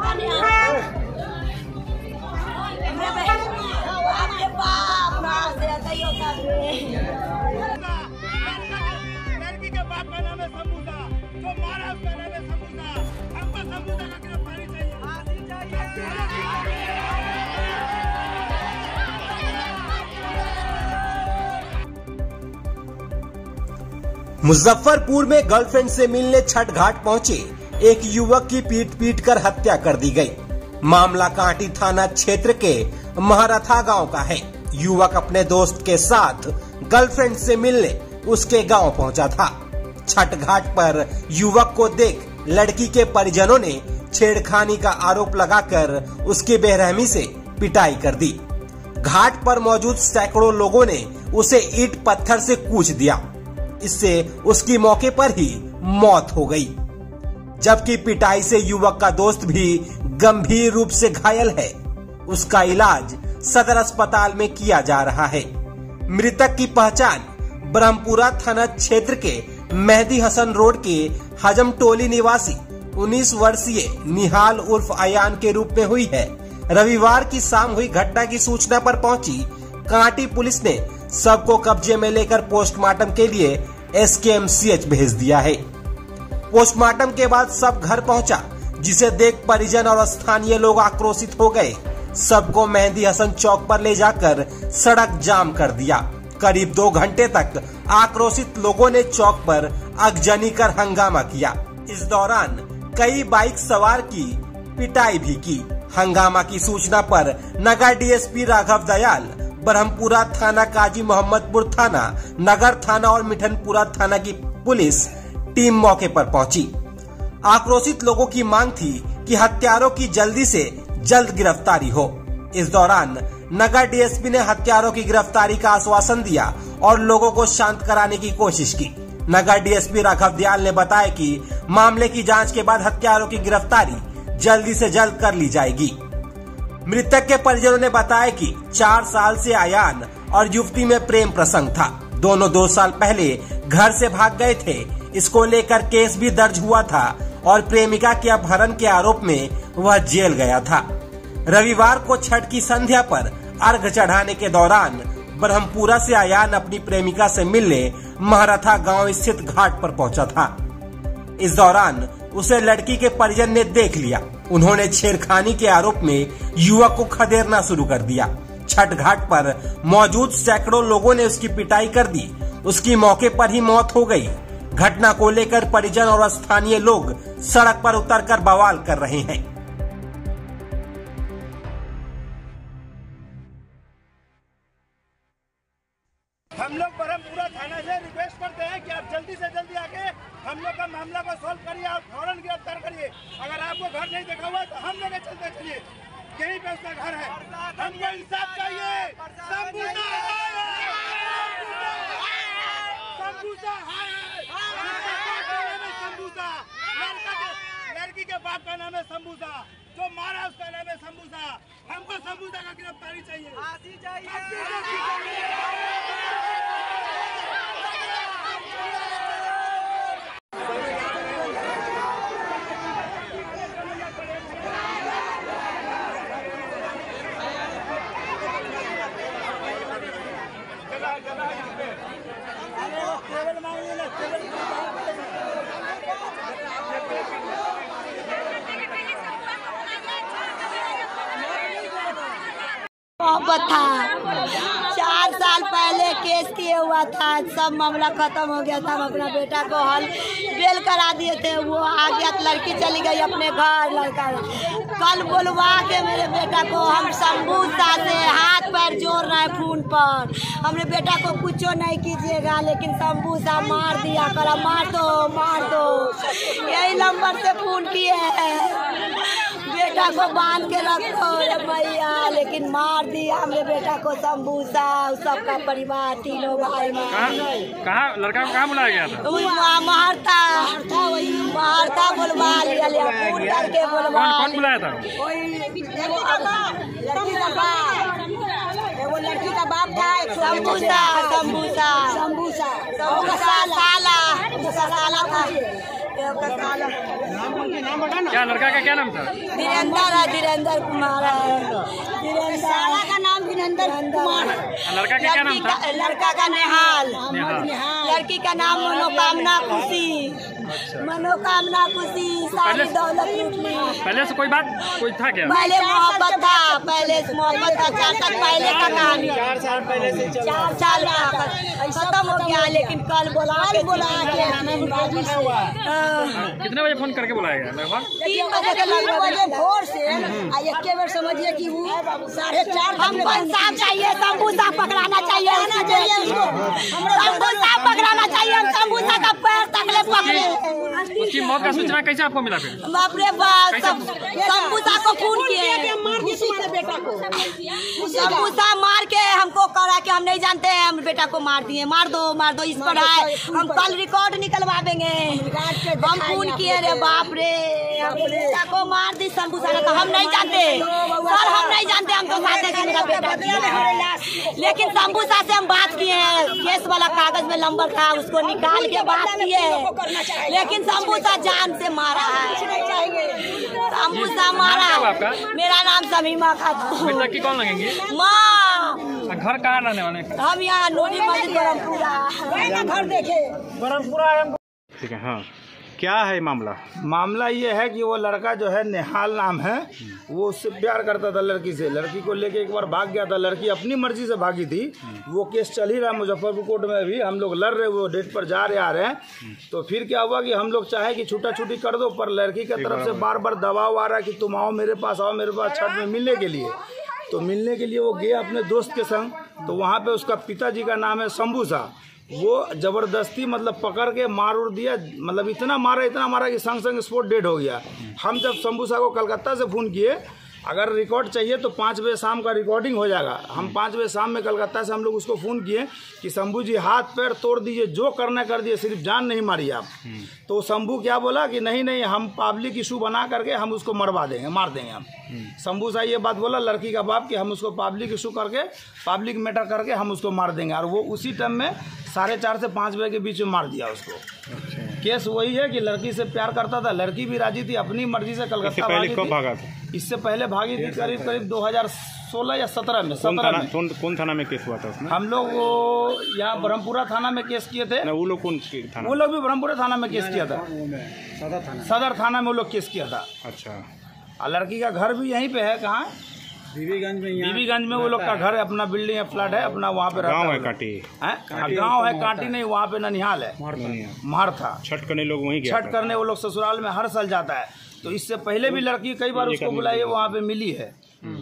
लड़की के बाप का नाम है समूसा, जो मारा उसका नाम है समूसा। हमको समूसा का गिरफ्तारी चाहिए। मुजफ्फरपुर में गर्लफ्रेंड से मिलने छठ घाट पहुंचे एक युवक की पीट कर हत्या कर दी गई। मामला कांटी थाना क्षेत्र के महारथा गांव का है। युवक अपने दोस्त के साथ गर्लफ्रेंड से मिलने उसके गांव पहुंचा था। छठ घाट पर युवक को देख लड़की के परिजनों ने छेड़खानी का आरोप लगाकर उसकी बेरहमी से पिटाई कर दी। घाट पर मौजूद सैकड़ों लोगों ने उसे ईंट पत्थर से कूच दिया। इससे उसकी मौके पर ही मौत हो गई, जबकि पिटाई से युवक का दोस्त भी गंभीर रूप से घायल है। उसका इलाज सदर अस्पताल में किया जा रहा है। मृतक की पहचान ब्रह्मपुरा थाना क्षेत्र के मेहदी हसन रोड के हजम टोली निवासी 19 वर्षीय निहाल उर्फ अयान के रूप में हुई है। रविवार की शाम हुई घटना की सूचना पर पहुंची कांटी पुलिस ने सब को कब्जे में लेकर पोस्टमार्टम के लिए SKMCH भेज दिया है। पोस्टमार्टम के बाद सब घर पहुंचा, जिसे देख परिजन और स्थानीय लोग आक्रोशित हो गए। सबको मेहदी हसन चौक पर ले जाकर सड़क जाम कर दिया। करीब 2 घंटे तक आक्रोशित लोगों ने चौक पर आगजनी कर हंगामा किया। इस दौरान कई बाइक सवार की पिटाई भी की। हंगामा की सूचना पर नगर DSP राघव दयाल, ब्रह्मपुरा थाना काजी मोहम्मदपुर थाना, नगर थाना और मिठनपुरा थाना की पुलिस टीम मौके पर पहुंची। आक्रोशित लोगों की मांग थी कि हत्यारों की जल्दी से जल्द गिरफ्तारी हो। इस दौरान नगर DSP ने हत्यारों की गिरफ्तारी का आश्वासन दिया और लोगों को शांत कराने की कोशिश की। नगर DSP राघव दयाल ने बताया कि मामले की जांच के बाद हत्यारों की गिरफ्तारी जल्दी से जल्द कर ली जाएगी। मृतक के परिजनों ने बताया कि 4 साल से अयान और युवती में प्रेम प्रसंग था। दोनों 2 साल पहले घर से भाग गए थे। इसको लेकर केस भी दर्ज हुआ था और प्रेमिका के अपहरण के आरोप में वह जेल गया था। रविवार को छठ की संध्या पर अर्घ चढ़ाने के दौरान ब्रह्मपुरा से अयान अपनी प्रेमिका से मिलने महारथा गांव स्थित घाट पर पहुंचा था। इस दौरान उसे लड़की के परिजन ने देख लिया। उन्होंने छेड़खानी के आरोप में युवक को खदेड़ना शुरू कर दिया। छठ घाट पर मौजूद सैकड़ों लोगों ने उसकी पिटाई कर दी। उसकी मौके पर ही मौत हो गई। घटना को लेकर परिजन और स्थानीय लोग सड़क पर उतरकर बवाल कर रहे हैं। हम लोग ब्रह्मपुरा थाना से रिक्वेस्ट करते हैं कि आप जल्दी से जल्दी आके हम लोग का मामला को सॉल्व करिए और फौरन गिरफ्तार करिए। अगर आपको घर नहीं देखा हुआ तो हम लोग चलते चलिए, यहीं पे उसका घर है। हमको इंसाफ चाहिए। लड़की के बाप का नाम है समूसा, जो मारा उसका नाम है समूसा। हमको समूसा का गिरफ्तारी चाहिए। मोहब्बत था, 4 साल पहले केस किए हुआ था। सब मामला खत्म हो गया था। हम अपना बेटा को हल बेल करा दिए थे। वो आ गया तो लड़की चली गई अपने घर। लड़का कल बुलवा के मेरे बेटा को हम समूसा से हाथ पैर जोड़ रहे हैं फोन पर। हमने बेटा को कुछ नहीं कीजिएगा, लेकिन समूसा मार दिया। करा मार दो, यही नंबर से फोन किए हैं। बेटा को बांध के रखो रे भैया, लेकिन मार दिया हमने बेटा को समूसा। सबका परिवार, तीनों भाई। कहाँ लड़का को कहाँ बुलाया गया था? मारता बुलवा लिया। फोन करके बुलवा। कौन बुलाया था? लड़की का बाप था। समूसा साला उसका साला था, क्या लड़का का क्या नाम था? धीरेन्द्र कुमार है। साला का नाम धीरेन्द्र कुमार है। लड़का का क्या नाम था? लड़का का नेहाल, लड़की का नाम मनोकामना खुशी। मनोकामना खुशी सारी दौलत लूट ली। पहले से कोई था क्या? पहले मोहब्बत था, पहले मोहब्बत था, 4 साल पहले का कहानी। 4 साल पहले से 4 साल खत्म हो गया, लेकिन कल बोला कितने बजे फोन करके बुलाया गया? लगभग 3 बजे के लगभग भोर से। एक बार समझिए कि वो 4:30 हमको इंसाफ चाहिए, शंभूसा पकड़ाना चाहिए, शंभूसा पकड़ाना चाहिए। हम शंभूसा का पैर तकले पकड़े। उसकी मौत का सूचना कैसे आपको मिला फिर? बाप रे बाप, शंभूसा को खून किए, शंभूसा मार के हमको करा कि हम नहीं जानते हैं, हम बेटा को मार दिए। मार दो इस पर है, हम कल रिकॉर्ड निकलवा देंगे। हम खून किए रे बाप रे, बेटा को मार दी शंभूसा ने। तो हम नहीं जानते सर, हम नहीं जानते, हम तो साथे कि मेरा बेटा दिया। लेकिन शंभूसा से हम बात किए हैं, केस वाला कागज में नंबर था, उसको निकाल के बात किए। लेकिन शंभूसा जान से मारा है, शंभूसा मारा। मेरा नाम समीमा खातून। बेटा की कौन लगेंगे? माँ। घर कहाँ रहने वाले? हम यहाँ नोनी मस्जिद बरमपुरा घर देखे। ठीक है। हाँ, क्या है मामला? मामला ये है कि वो लड़का जो है नेहाल नाम है, वो उससे प्यार करता था लड़की से। लड़की को लेके एक बार भाग गया था, लड़की अपनी मर्जी से भागी थी। वो केस चल ही रहा मुजफ्फरपुर कोर्ट में, अभी हम लोग लड़ रहे, वो डेट पर जा रहे आ रहे हैं। तो फिर क्या हुआ कि हम लोग चाहे कि छूटा छूटी कर दो, पर लड़की की तरफ से बार बार दबाव आ रहा है कि तुम आओ मेरे पास छठ में मिलने के लिए। तो मिलने के लिए वो गया अपने दोस्त के संग। तो वहाँ पे उसका पिताजी का नाम है शंभूसा। वो जबरदस्ती मतलब पकड़ के मार उड़ दिया, मतलब इतना मारा कि संग संग स्पॉट डेड हो गया। हम जब शंभूसा को कलकत्ता से फ़ोन किए, अगर रिकॉर्ड चाहिए तो 5 बजे शाम का रिकॉर्डिंग हो जाएगा। हम 5 बजे शाम में कलकत्ता से हम लोग उसको फ़ोन किए कि शंभू जी हाथ पैर तोड़ दीजिए, जो करना कर दिए, सिर्फ जान नहीं मारिए आप। तो शंभू क्या बोला कि नहीं हम पब्लिक इशू बना करके हम उसको मरवा देंगे, मार देंगे हम। शंभू सा ये बात बोला लड़की का बाप कि हम उसको पब्लिक इशू करके, पब्लिक मैटर करके हम उसको मार देंगे। और वो उसी टाइम में 4:30 से 5 बजे के बीच में मार दिया उसको। केस वही है कि लड़की से प्यार करता था, लड़की भी राजी थी, अपनी मर्जी से कलकत्ता भागा था। इससे पहले भागी थी करीब 2016 या 17 में। कौन थाना में केस हुआ था उसमें? हम लोग यहाँ ब्रह्मपुरा थाना में केस किए थे। वो लोग कौन थाना? वो लोग भी ब्रह्मपुरा थाना में केस किया था, सदर थाना में वो लोग केस किया था। अच्छा। और लड़की का घर भी यहीं पे है, कहाँ? बीबीगंज में वो लोग का घर है, अपना बिल्डिंग है, फ्लैट है अपना, वहाँ पे गाँव है काटी है, गाँव है काटी नहीं, वहाँ पे ननिहाल है, महर था। छठ करने लोग वहीं गया, छठ करने वो लोग ससुराल में हर साल जाता है। तो इससे पहले भी लड़की कई बार उसको बुलाई, वहाँ पे मिली है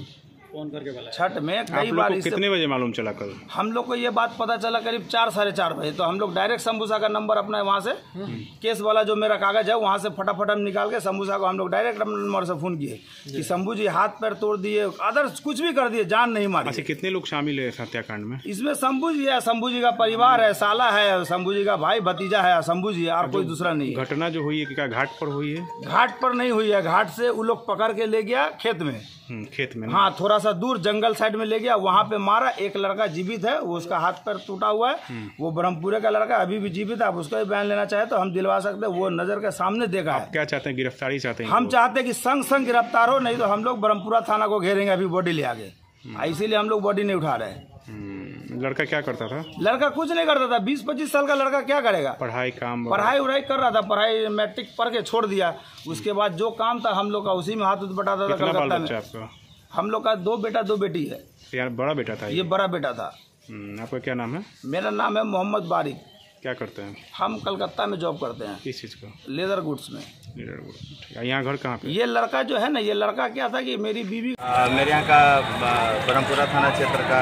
फोन करके बुलाया छठ में कई बार। कितने बजे मालूम चला कल? हम लोग को ये बात पता चला करीब 4 साढ़े 4 बजे। तो हम लोग डायरेक्ट शंभूसा का नंबर अपना वहाँ से केस वाला जो मेरा कागज है वहाँ से फटाफट हम निकाल के शंभूसा को हम लोग डायरेक्ट अपने नंबर से फोन किए कि शंभू जी हाथ पैर तोड़ दिए, अदर्स कुछ भी कर दिए, जान नहीं मारी। अच्छा, कितने लोग शामिल है हत्याकांड में? इसमें शंभू जी है, शंभू जी का परिवार है, साला है, शंभू जी का भाई भतीजा है, शंभू जी है, और कोई दूसरा नहीं। घटना जो हुई है क्या घाट पर हुई है? घाट पर नहीं हुई है, घाट से वो लोग पकड़ के ले गया खेत में। खेत में? हाँ, थोड़ा सा दूर जंगल साइड में ले गया, वहाँ पे मारा। एक लड़का जीवित है, वो उसका हाथ पैर टूटा हुआ है, वो ब्रह्मपुरे का लड़का अभी भी जीवित है। आप उसका भी बयान लेना चाहे तो हम दिलवा सकते हैं, वो नजर के सामने देखा है। क्या चाहते हैं, गिरफ्तारी चाहते हैं? हम चाहते हैं कि संग संग गिरफ्तार हो, नहीं तो हम लोग ब्रह्मपुरा थाना को घेरेंगे अभी बॉडी ले आगे। इसीलिए हम लोग बॉडी नहीं उठा रहे हैं। लड़का क्या करता था? लड़का कुछ नहीं करता था, 20-25 साल का लड़का क्या करेगा? पढ़ाई उड़ाई कर रहा था, पढ़ाई मैट्रिक पढ़ के छोड़ दिया। उसके बाद जो काम था हम लोग का उसी में हाथ बटाता था। कलकत्ता में हम लोग का 2 बेटा 2 बेटी है। यार बड़ा बेटा था ये बड़ा बेटा था। आपका क्या नाम है? मेरा नाम है मोहम्मद बारिक। क्या करते हैं? हम कलकत्ता में जॉब करते हैं। किस चीज़ का? लेदर गुड्स में। Leather goods. यहाँ घर कहाँ पे? ये लड़का जो है ना, ये लड़का क्या था कि मेरी बीवी मेरे यहाँ का ब्रह्मपुरा थाना क्षेत्र का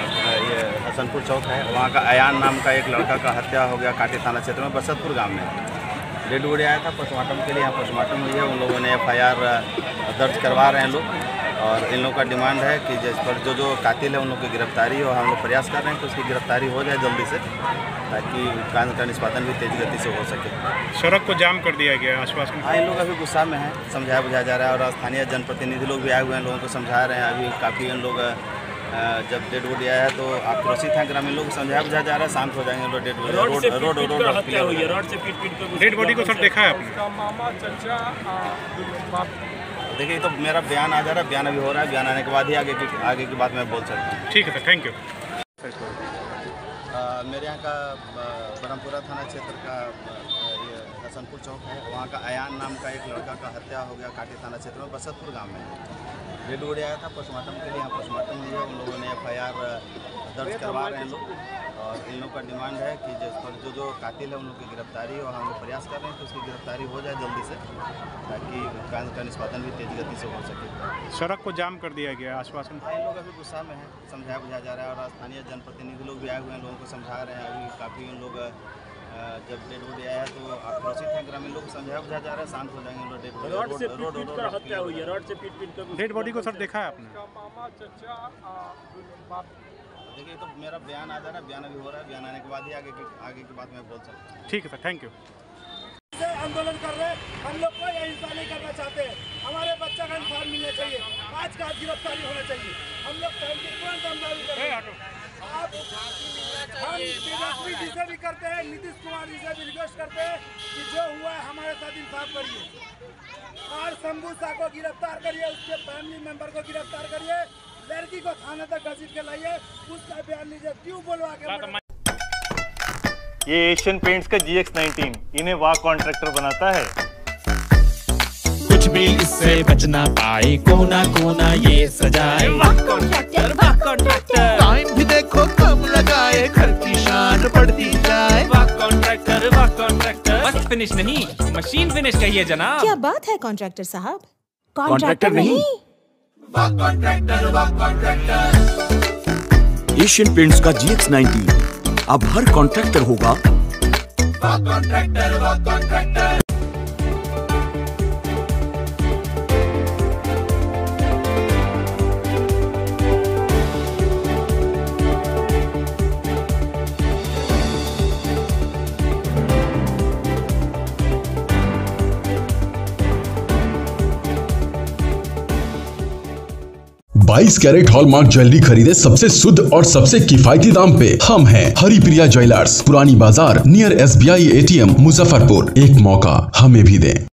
ये हसनपुर चौक है, वहाँ का अयान नाम का एक लड़का का हत्या हो गया काटी थाना क्षेत्र में, बसतपुर गांव में। डेड बॉडी आया था पोस्टमार्टम के लिए, यहाँ पोस्टमार्टम हुई है। उन लोगों ने FIR दर्ज करवा रहे हैं लोग, और इन लोगों का डिमांड है कि जिस पर जो कातिल है उन लोगों की गिरफ्तारी हो। हम लोग प्रयास कर रहे हैं कि उसकी गिरफ्तारी हो जाए जल्दी से, ताकि कांड का निष्पादन भी तेज गति से हो सके। सड़क को जाम कर दिया गया आसपास में? हाँ, इन लोग अभी गुस्सा में हैं, समझाया बुझाया जा रहा है, और स्थानीय जनप्रतिनिधि लोग भी आए हुए हैं, लोगों को समझा रहे हैं। अभी काफ़ी इन लोग जब डेड बॉडी आया तो आक्रोशित हैं ग्रामीण लोग, समझाया बुझाया जा रहा है, शांत हो जाएंगे लोग। डेड बॉडी को सर देखा है आपने? देखिए तो मेरा बयान आ जा रहा है, बयान अभी हो रहा है, बयान आने के बाद ही आगे की बात मैं बोल सकता हूँ। ठीक है सर, थैंक यू। मेरे यहाँ का ब्रह्मपुरा थाना क्षेत्र का ये हसनपुर चौक है, वहाँ का अयान नाम का एक लड़का का हत्या हो गया काटी थाना क्षेत्र में, बसतपुर गांव में। डेड बॉडी आया था पोस्टमार्टम के लिए, यहाँ पोस्टमार्टम हुई है। उन लोगों ने FIR दर्ज करवा रहे हैं लोग, और इन लोग का डिमांड है कि जो कातिल है उन लोग की गिरफ्तारी, और हम लोग प्रयास कर रहे हैं कि उसकी गिरफ्तारी हो जाए जल्दी से, ताकि कांड का निष्पादन भी तेज गति से हो सके। सड़क को जाम कर दिया गया, आश्वासन? इन लोग अभी गुस्सा में हैं, समझाया बुझाया जा रहा है, और स्थानीय जनप्रतिनिधि लोग भी आए हुए हैं, लोगों को समझा रहे हैं। अभी काफ़ी उन लोग जब डेड बॉडी आया तो आक्रोशित हैं ग्रामीण लोग, समझाया बुझाया जा रहा है, शांत हो जाएंगे लोग। डेड बॉडी को सर देखा है आपने? देखिए तो मेरा बयान आ जा रहा है, बयान अभी हो रहा है, बयान आने के बाद ही आगे की बात मैं बोल सकता हूँ। ठीक है सर, थैंक यू। आंदोलन कर रहे हैं, हम लोग कोई अहिंसा नहीं करना चाहते। हमारे बच्चा का इंसाफ मिलना चाहिए, आज का गिरफ्तारी होना चाहिए। हम लोग तुरंत हमला भी करेंगे। हम तेजस्वी जी से भी करते हैं, नीतीश कुमार जी से भी रिक्वेस्ट करते हैं कि जो हुआ है हमारे साथ इंसाफ करिए, और शंभू शाह को गिरफ्तार करिए, उसके फैमिली मेंबर को गिरफ्तार करिए, लड़की को थाने तक घसीट के लाइए, उसका बयान लीजिए, क्यों बोलवा के। ये एशियन पेंट्स का GX19 इन्हें वाह कॉन्ट्रैक्टर बनाता है। कुछ भी इससे बच ना पाए, कोना कोना ये सजाए। वाह कॉन्ट्रैक्टर, वाह कॉन्ट्रैक्टर। टाइम भी देखो कम लगाए, घर की शान बढ़ती जाए। वाह कॉन्ट्रैक्टर, वाह कॉन्ट्रैक्टर। बस फिनिश नहीं, मशीन फिनिश कहिए जनाब। क्या बात है कॉन्ट्रैक्टर साहब? कॉन्ट्रैक्टर नहीं, वाह कॉन्ट्रैक्टर, वाह कॉन्ट्रैक्टर। एशियन पेंट्स का GX19 अब हर कॉन्ट्रैक्टर होगा वाह कॉन्ट्रैक्टर, वाह कॉन्ट्रैक्टर। बाईस कैरेट हॉलमार्क ज्वेलरी खरीदे सबसे शुद्ध और सबसे किफायती दाम पे। हम हैं हरिप्रिया ज्वेलर्स, पुरानी बाजार, नियर SBI ATM, मुजफ्फरपुर। एक मौका हमें भी दें।